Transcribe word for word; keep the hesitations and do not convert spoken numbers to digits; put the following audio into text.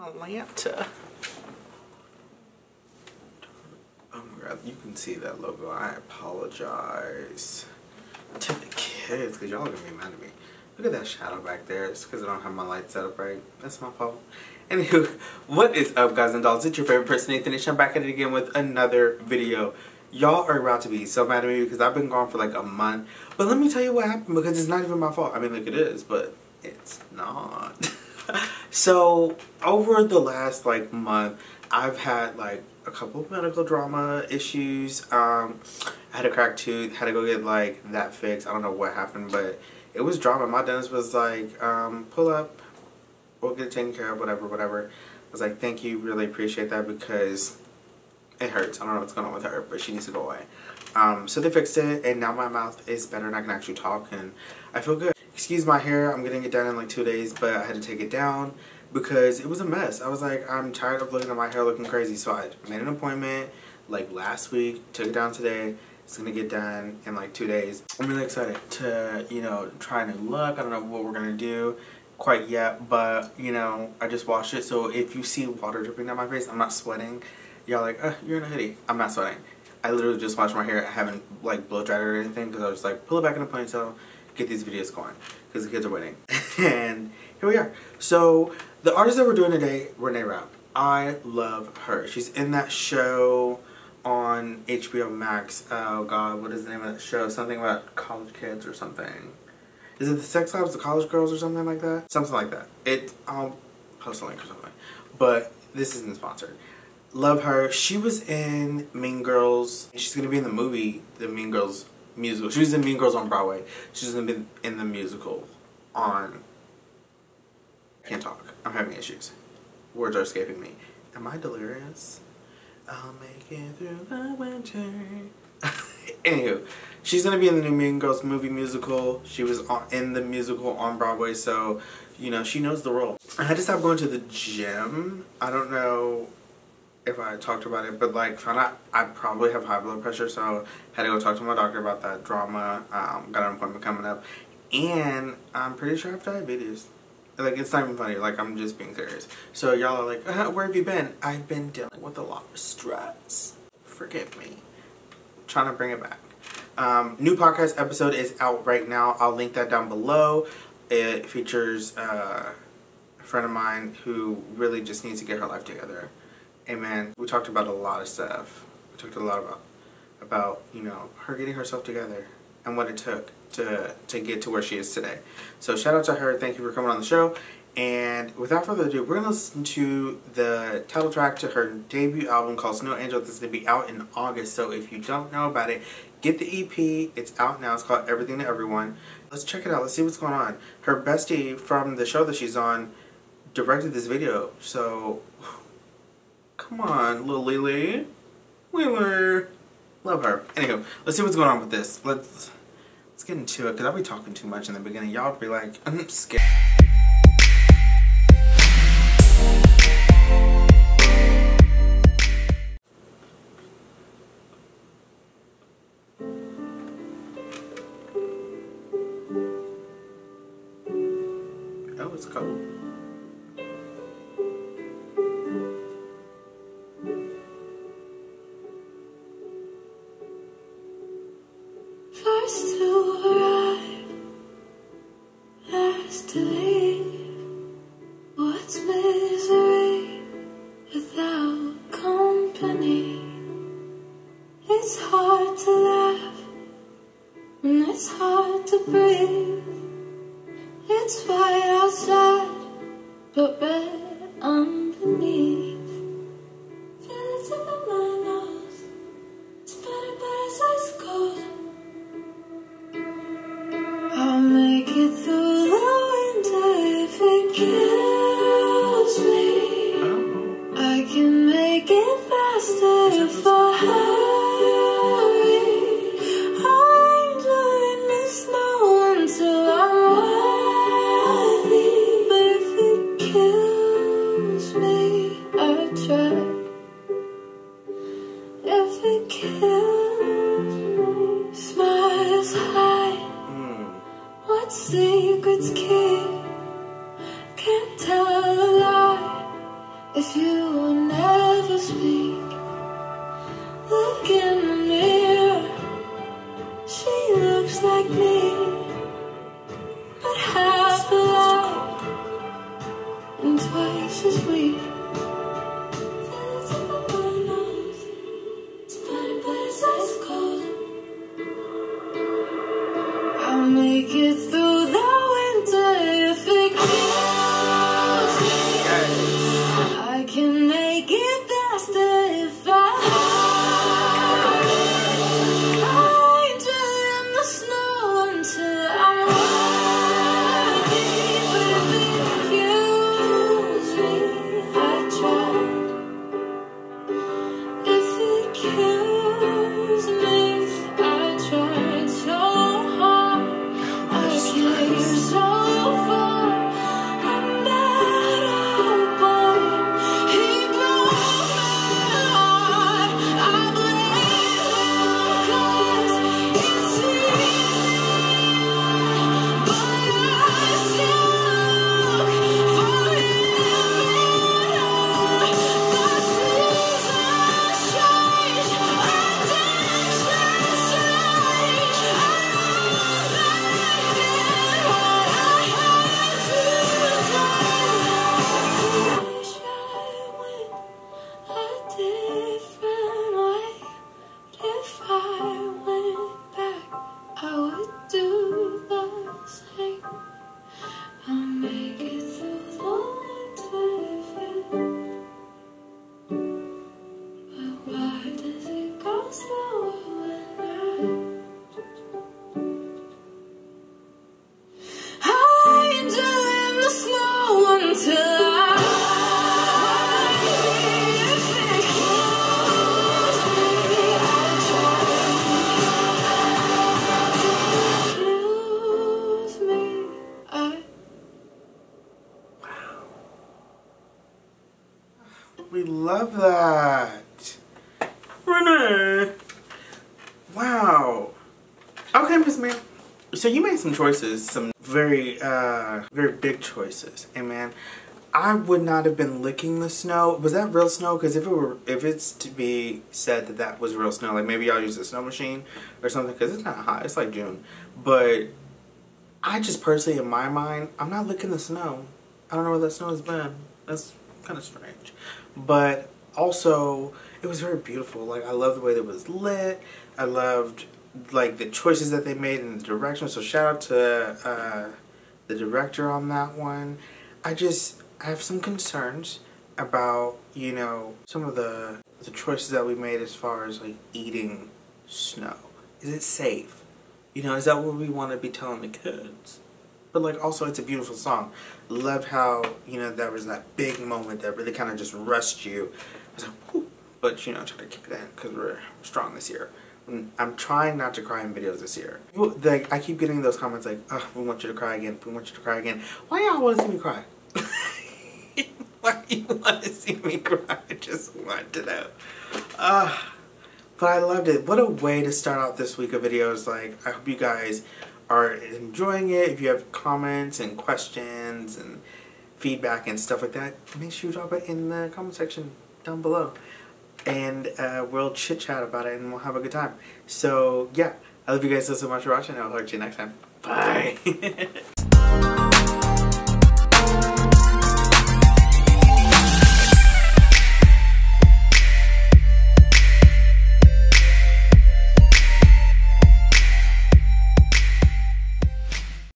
Atlanta. Oh my god, you can see that logo. I apologize to the kids because y'all are gonna be mad at me. Look at that shadow back there. It's because I don't have my lights set up right. That's my fault. Anywho, what is up, guys and dolls? It's your favorite person, Nathan Ish. I'm back at it again with another video. Y'all are about to be so mad at me because I've been gone for like a month. But let me tell you what happened, because it's not even my fault. I mean, like, it is, but it's not. So, over the last like month, I've had like a couple of medical drama issues. Um, I had a cracked tooth, had to go get like that fixed. I don't know what happened, but it was drama. My dentist was like, um, pull up, we'll get it taken care of, whatever, whatever. I was like, thank you, really appreciate that, because it hurts. I don't know what's going on with her, but she needs to go away. Um, so they fixed it, and now my mouth is better and I can actually talk, and I feel good. Excuse my hair, I'm getting it done in like two days, but I had to take it down because it was a mess. I was like, I'm tired of looking at my hair looking crazy, so I made an appointment like last week, took it down today. It's gonna get done in like two days. I'm really excited to, you know, try a new look. I don't know what we're gonna do quite yet, but you know, I just washed it, so if you see water dripping down my face, I'm not sweating. Y'all like, uh, you're in a hoodie. I'm not sweating. I literally just washed my hair. I haven't like blow dried it or anything because I was like, pull it back in a ponytail, get these videos going because the kids are waiting. And here we are. So the artist that we're doing today, Renee Rapp. I love her. She's in that show on H B O Max. Oh god, what is the name of that show? Something about college kids or something. Is it the Sex Lives of College Girls or something like that? Something like that. It, I'll post a link or something. But this isn't sponsored. Love her. She was in Mean Girls. She's gonna be in the movie, the Mean Girls musical. She was in Mean Girls on Broadway. She's gonna be in the musical on... I can't talk. I'm having issues. Words are escaping me. Am I delirious? I'll make it through the winter. Anywho, she's gonna be in the new Mean Girls movie musical. She was on, in the musical on Broadway, so, you know, she knows the role. I had to stop going to the gym. I don't know if I talked about it, but like found out I probably have high blood pressure, so had to go talk to my doctor about that drama. Um, got an appointment coming up, and I'm pretty sure I have diabetes. Like, it's not even funny, like, I'm just being serious. So y'all are like, uh, where have you been? I've been dealing with a lot of stress. Forgive me. I'm trying to bring it back. Um, new podcast episode is out right now. I'll link that down below. It features uh, a friend of mine who really just needs to get her life together. Hey man, we talked about a lot of stuff. We talked a lot about, about, you know, her getting herself together and what it took to, to get to where she is today. So shout out to her. Thank you for coming on the show. And without further ado, we're going to listen to the title track to her debut album called Snow Angel. This is going to be out in August. So if you don't know about it, get the E P. It's out now. It's called Everything to Everyone. Let's check it out. Let's see what's going on. Her bestie from the show that she's on directed this video. So... come on, little Lily. Lily. Love her. Anywho, let's see what's going on with this. Let's let's get into it, because I'll be talking too much in the beginning. Y'all be like, I'm scared. Oh, it's cold. First to arrive, last to leave. What's misery without company? It's hard to laugh and it's hard to breathe. It's white outside, but red underneath. Feel the tip of my nose, spinning but it's ice cold. I'll make it through the winter if it kills me. Oh. I can make it faster if I hurry. I'm doing this now until I'm worthy. But if it kills me, I try. If it kills me, smiles high. What secrets keep? Can't tell a lie. if you will never speak. Look in the mirror, she looks like me, but half alive and twice as weak. To the tip of my nose, it's funny place ice cold. I'll make it through the winter if it kills me. I can make it faster if I hide in the snow until I'm ready. But if it kills me, I tried. If it kills me, I tried so hard. I came so far. I'm that old boy. He broke my heart. I blame him 'cause it's easy, but I still look for him in all the seasons change. Addictions change. I wish I went a different way. If I went back, I would do the same. I'll make it through the winter if it. But why does it go slower when I hide in the snow until I if it kills me, I try. Kills me, I. We love that. Renee. Wow. Okay, Miss Man. So you made some choices, some very, uh, very big choices. And man, I would not have been licking the snow. Was that real snow? Because if it were, if it's to be said that that was real snow, like maybe I'll use a snow machine or something, because it's not hot. It's like June. But I just personally, in my mind, I'm not licking the snow. I don't know where that snow has been. That's kind of strange. But also, it was very beautiful. Like, I love the way that it was lit. I loved, like, the choices that they made in the direction. So shout out to uh, the director on that one. I just, I have some concerns about, you know, some of the, the choices that we made as far as, like, eating snow. Is it safe? You know, is that what we want to be telling the kids? But, like, also, it's a beautiful song. Love how, you know, there was that big moment that really kind of just rushed you. I was like, whoo. But, you know, try to keep it in because we're strong this year. I'm trying not to cry in videos this year. People, like, I keep getting those comments like, oh, we want you to cry again. We want you to cry again. Why y'all want to see me cry? Why do you want to see me cry? I just want to know. Uh, but I loved it. What a way to start out this week of videos. Like, I hope you guys are enjoying it. If you have comments and questions and feedback and stuff like that, make sure you drop it in the comment section down below. And uh, we'll chit chat about it and we'll have a good time. So yeah, I love you guys so, so much for watching. I'll talk to you next time. Bye.